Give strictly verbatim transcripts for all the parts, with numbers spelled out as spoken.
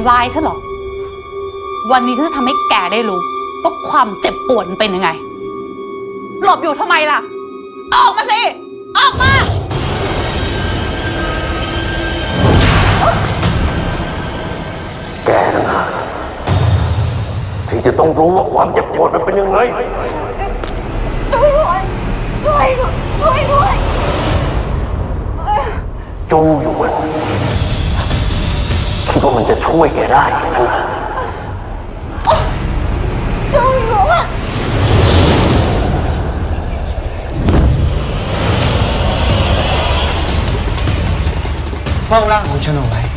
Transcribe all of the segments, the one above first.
ำลายฉันเหรอวันนี้ฉันจะทำให้แกได้รู้ว่าความเจ็บปวดมันเป็นยังไงหลบอยู่ทำไมล่ะออกมาสิออกมาแกต่างหากที่จะต้องรู้ว่าความเจ็บปวดมันเป็นยังไงช่วยด้วยช่วยด้วยช่วยด้วยจูอยู่มันคิดว่ามันจะช่วยแกได้นะจูอยู่มันเฝ้าร่างของฉันเอาไว้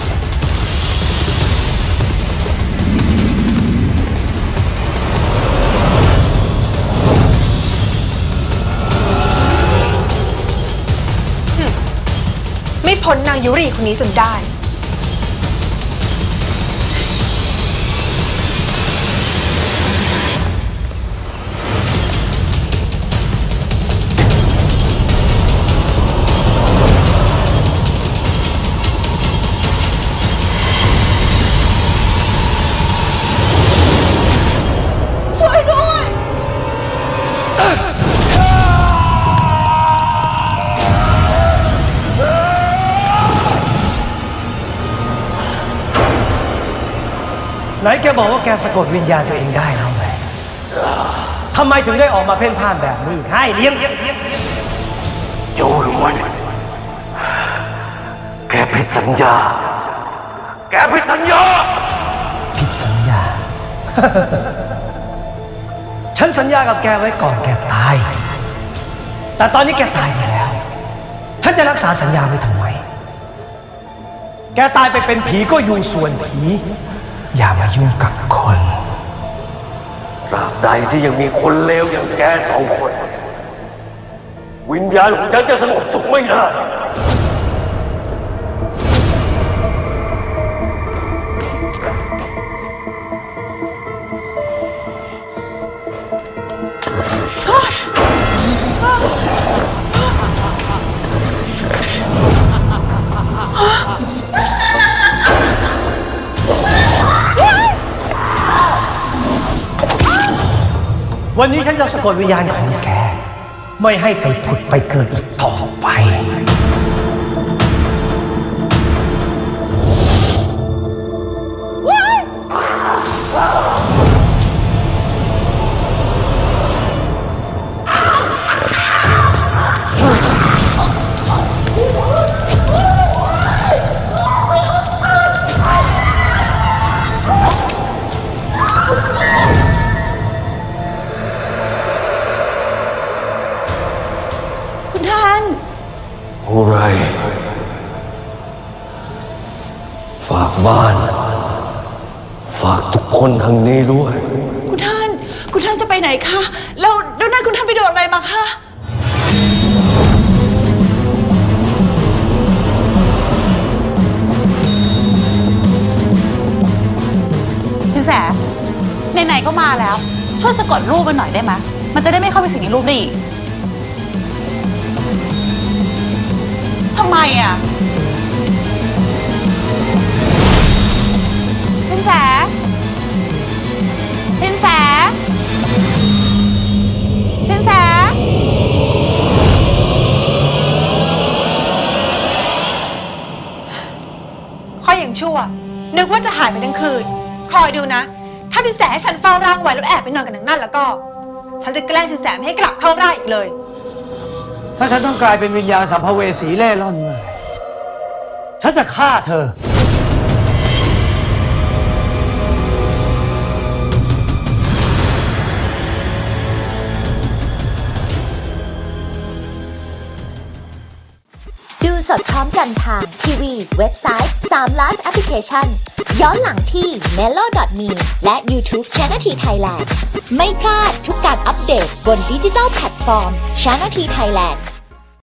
ไม่พ้นนางยุรีคนนี้จนได้ช่วยด้วยไหนแกบอกว่าแกสะกดวิญญาณตัวเองได้แล้วไงทำไมถึงได้ออกมาเพ่นพ่านแบบนี้ให้เลี้ยงโจยวันแกผิดสัญญาแกผิดสัญญาผิดสัญญา ฉันสัญญากับแกไว้ก่อนแกตายแต่ตอนนี้แกตายไปแล้วฉันจะรักษาสัญญาไว้ทำไมแกตายไปเป็นผีก็อยู่ส่วนผีอย่ามายุ่งกับคนตราบใดที่ยังมีคนเลวอย่างแกสองคนวิญญาณของฉันจะสงบสุขไม่ได้วันนี้ฉันจะสะกดวิญญาณของแกไม่ให้ไปผุดไปเกิดอีกต่อไปผู้ไรฝากบ้านฝากทุกคนทางนี้ด้วยคุณท่านคุณท่านจะไปไหนคะแล้วแล้วนั่นคุณท่านไปโดนอะไรมาคะสินแสไหนๆก็มาแล้วช่วยสะกดรูปมันหน่อยได้ไหมมันจะได้ไม่เข้าไปสิงในรูปได้อีกทำไมอ่ะสินแสสินแสสินแสข้ออย่างชั่วนึกว่าจะหายไปทั้งคืนคอยดูนะถ้าสินแสให้ฉันเฝ้าร่างไว้แล้วแอบไปนอนกับนางนั่นแล้วก็ฉันจะแกล้งสินแสไม่ให้กลับเข้าร่างอีกเลยถ้าฉันต้องกลายเป็นวิญญาณสัมภเวสีเล่ร่อนเลยฉันจะฆ่าเธอดูสดพร้อมกันทางทีวีเว็บไซต์สามล้านแอปพลิเคชันย้อนหลังที่ เมโล ดอท มี และ YouTube Channel T Thailand ไม่พลาดทุกการอัปเดตบนดิจิทัลแพลตฟอร์ม Channel T Thailand